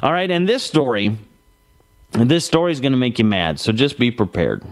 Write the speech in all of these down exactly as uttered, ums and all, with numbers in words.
All right, and this story, this story is going to make you mad, so just be prepared.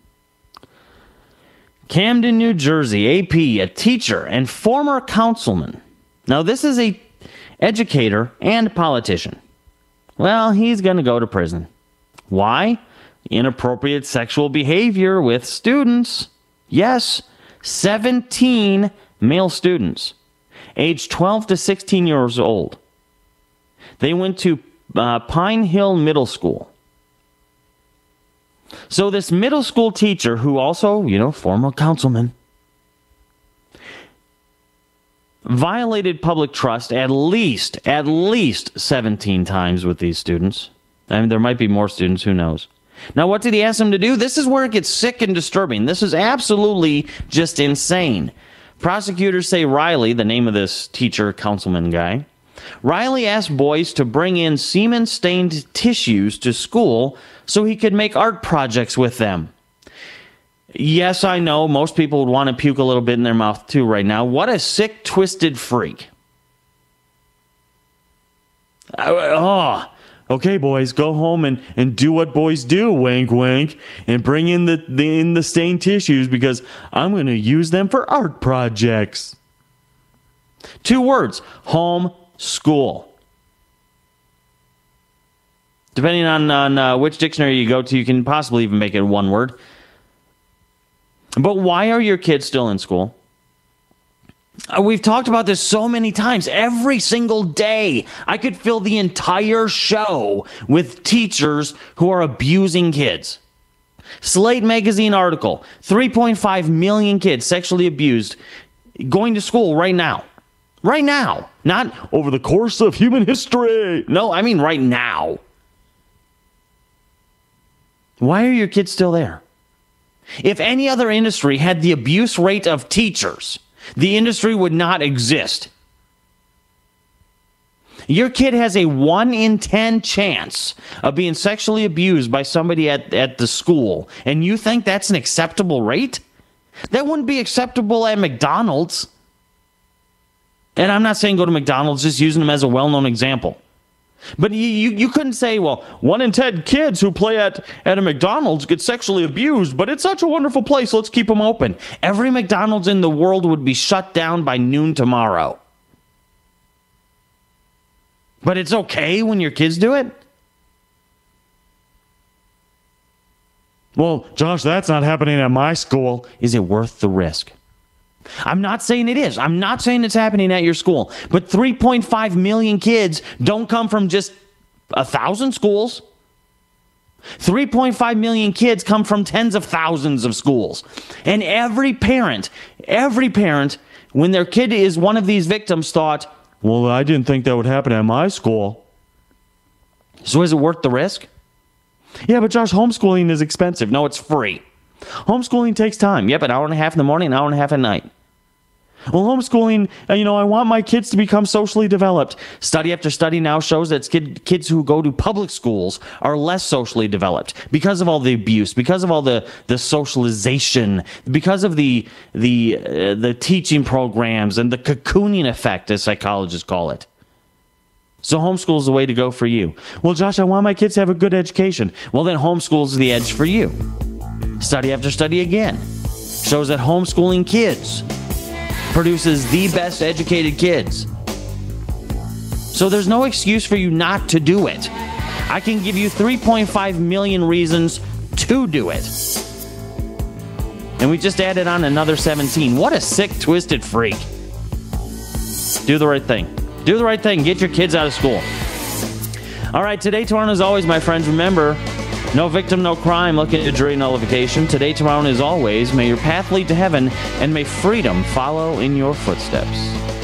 Camden, New Jersey, A P, a teacher and former councilman. Now, this is a educator and politician. Well, he's going to go to prison. Why? Inappropriate sexual behavior with students. Yes, seventeen male students, aged twelve to sixteen years old. They went to uh, Pine Hill Middle School. So this middle school teacher, who also, you know, former councilman, violated public trust at least, at least seventeen times with these students. I mean, there might be more students, who knows? Now, what did he ask them to do? This is where it gets sick and disturbing. This is absolutely just insane. Prosecutors say Riley, the name of this teacher, councilman guy, Riley asked boys to bring in semen-stained tissues to school so he could make art projects with them. Yes, I know, most people would want to puke a little bit in their mouth too right now. What a sick, twisted freak. Oh, okay, boys, go home and, and do what boys do, wink, wink, and bring in the, the, in the stained tissues because I'm going to use them for art projects. Two words, home school. Depending on, on uh, which dictionary you go to, you can possibly even make it one word. But why are your kids still in school? Uh, we've talked about this so many times. Every single day, I could fill the entire show with teachers who are abusing kids. Slate magazine article, three point five million kids sexually abused going to school right now. Right now. Not over the course of human history. No, I mean right now. Why are your kids still there? If any other industry had the abuse rate of teachers, the industry would not exist. Your kid has a one in ten chance of being sexually abused by somebody at, at the school, and you think that's an acceptable rate? That wouldn't be acceptable at McDonald's. And I'm not saying go to McDonald's, just using them as a well-known example. But you, you, you couldn't say, well, one in ten kids who play at, at a McDonald's get sexually abused, but it's such a wonderful place, let's keep them open. Every McDonald's in the world would be shut down by noon tomorrow. But it's okay when your kids do it? Well, Josh, that's not happening at my school. Is it worth the risk? I'm not saying it is. I'm not saying it's happening at your school. But three point five million kids don't come from just a thousand schools. three point five million kids come from tens of thousands of schools. And every parent, every parent, when their kid is one of these victims, thought, well, I didn't think that would happen at my school. So is it worth the risk? Yeah, but Josh, homeschooling is expensive. No, it's free. Homeschooling takes time. Yep, an hour and a half in the morning, an hour and a half at night. Well, homeschooling, you know, I want my kids to become socially developed. Study after study now shows that kid, kids who go to public schools are less socially developed because of all the abuse, because of all the, the socialization, because of the the uh, the teaching programs and the cocooning effect, as psychologists call it. So homeschool is the way to go for you. Well, Josh, I want my kids to have a good education. Well, then homeschool is the edge for you. Study after study again shows that homeschooling kids produces the best educated kids. So there's no excuse for you not to do it. I can give you three point five million reasons to do it. And we just added on another seventeen. What a sick, twisted freak. Do the right thing. Do the right thing. Get your kids out of school. All right, today, tomorrow, and as always, my friends, remember, no victim, no crime. Look into jury nullification. Today, tomorrow, and as always, may your path lead to heaven, and may freedom follow in your footsteps.